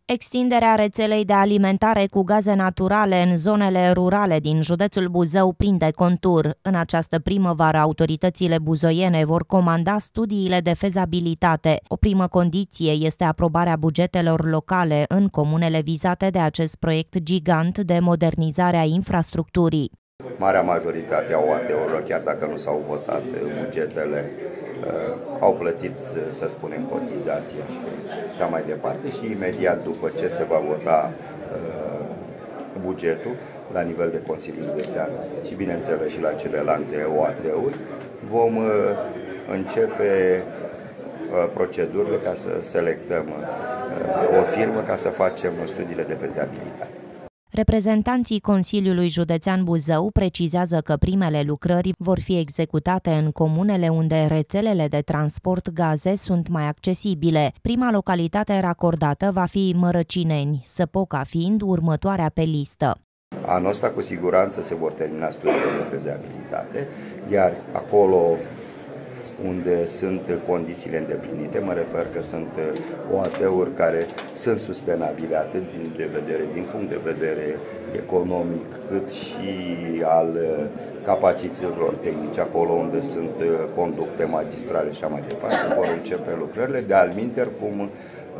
Extinderea rețelei de alimentare cu gaze naturale în zonele rurale din județul Buzău prinde contur. În această primăvară, autoritățile buzoiene vor comanda studiile de fezabilitate. O primă condiție este aprobarea bugetelor locale în comunele vizate de acest proiect gigant de modernizare a infrastructurii. Marea majoritate a OAT-urilor, chiar dacă nu s-au votat bugetele, au plătit, să spunem, cotizația și așa mai departe și imediat după ce se va vota bugetul la nivel de Consiliu Județean și bineînțeles și la celelalte OAT-uri, vom începe procedurile ca să selectăm o firmă ca să facem studiile de fezabilitate. Reprezentanții Consiliului Județean Buzău precizează că primele lucrări vor fi executate în comunele unde rețelele de transport gaze sunt mai accesibile. Prima localitate racordată va fi Mărăcineni, Săpoca fiind următoarea pe listă. Anul ăsta cu siguranță se vor termina studiile de fezabilitate, iar acolo unde sunt condițiile îndeplinite, mă refer că sunt OAT-uri care sunt sustenabile atât din punct de vedere economic, cât și al capacităților tehnice, acolo unde sunt conducte magistrale și așa mai departe, vor începe lucrările. De altminteri, cum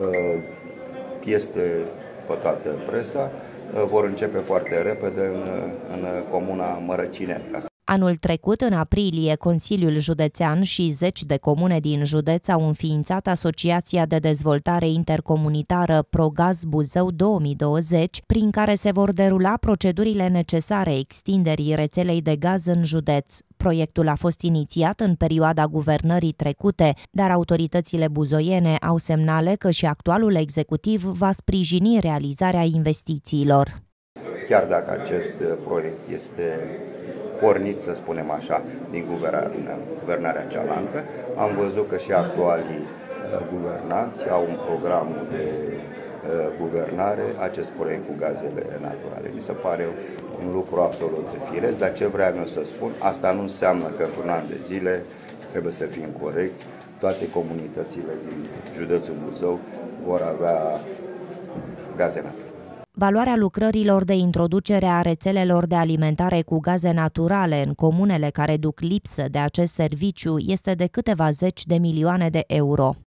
este pe toată presa, vor începe foarte repede în comuna Mărăcineni. Anul trecut, în aprilie, Consiliul Județean și 10 de comune din județ au înființat Asociația de Dezvoltare Intercomunitară ProGaz Buzău 2020, prin care se vor derula procedurile necesare extinderii rețelei de gaz în județ. Proiectul a fost inițiat în perioada guvernării trecute, dar autoritățile buzoiene au semnale că și actualul executiv va sprijini realizarea investițiilor. Chiar dacă acest proiect este pornit, să spunem așa, din guvernarea cealaltă, am văzut că și actualii guvernanți au un program de guvernare acest proiect cu gazele naturale. Mi se pare un lucru absolut firesc, dar ce vreau eu să spun, asta nu înseamnă că într-un an de zile trebuie să fim corecți. Toate comunitățile din județul Buzău vor avea gaze naturale. Valoarea lucrărilor de introducere a rețelelor de alimentare cu gaze naturale în comunele care duc lipsă de acest serviciu este de câteva zeci de milioane de euro.